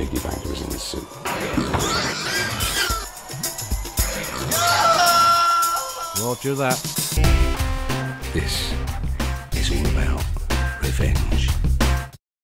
piggy bank was in the soup. Roger that. This is all about revenge.